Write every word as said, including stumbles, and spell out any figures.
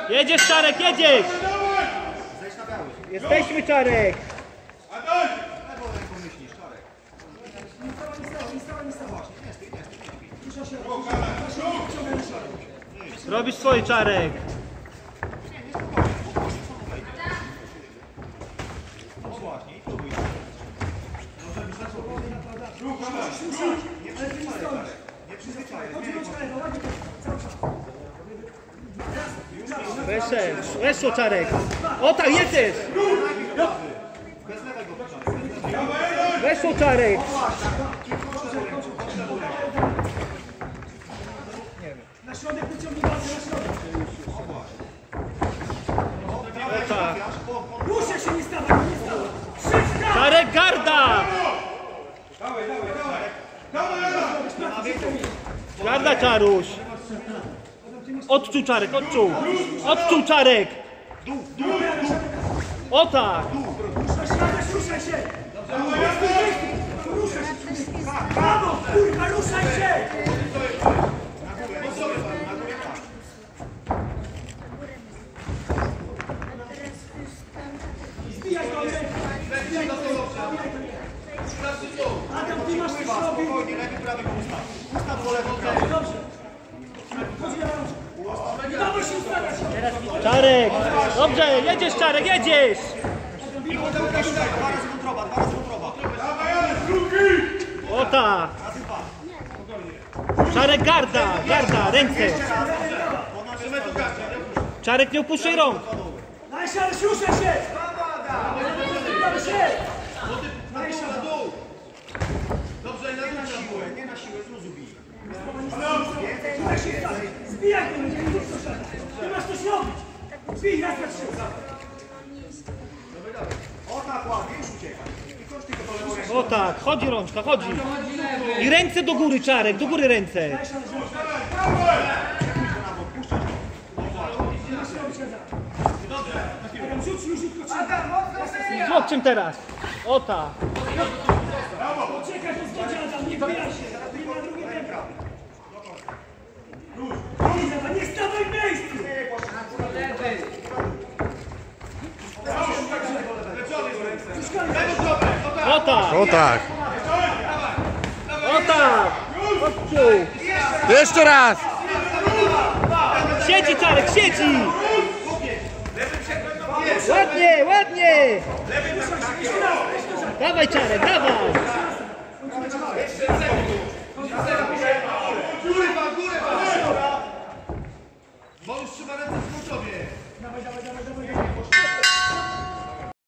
Jedziesz, Czarek, jedziesz! Jesteśmy, Czarek! Robisz swoje, Czarek! Weszło, weszło, Czarek! O tak, jedziesz! Weszło, Czarek! Na środek wyciągnij bazę, na środek! O tak! Ruszę się, nie stawaj, nie stawaj! Wszystko! Czarek, garda! Garda, Czaruś! Odczuł, Czarek, odczuł! Odczuł, Czarek! O tak! Ruszaj się! Ruszaj się! Brawo, kurwa, ruszaj się! Zbijaj do mnie! Zbijaj do mnie! Adam, ty masz coś robić! Dobrze! Chodź na rączkę! Nie dawaj się ustawiać! Czarek! Dobrze, jedziesz, Czarek, jedziesz! O tak! Czarek, garda! Garda, ręce! Czarek, nie opuszczaj rąk! Daj się, ale ruszaj się! Daj się! Daj się! Dobrze, nie na siłę, nie na siłę, zrozumij. Zbijaj go, nie mów co szedł. Ty masz coś robić. Zbij, raz, raz, trzy. O tak, ładnie, już uciekaj. I kończ tylko to lewo ręką. O tak, chodzi rączka, chodzi! I ręce do góry, Czarek, do góry ręce! Rzuć już i wróci. Z łokciem teraz! O tak! Poczekaj, to zgodzi, Adam, nie wbijaj się. Nie ma drugiego tempa. Nie stawaj w miejscu. O tak! O tak! O tak! Odczuł! Jeszcze raz! Siedzi, Czarek, siedzi! Ładnie, ładnie! Dawaj, Czarek, dawaj! Górę wam, górę wam! Bo już trzyma ręce w kluczowie. Dawaj, dawaj, dawaj, dawaj.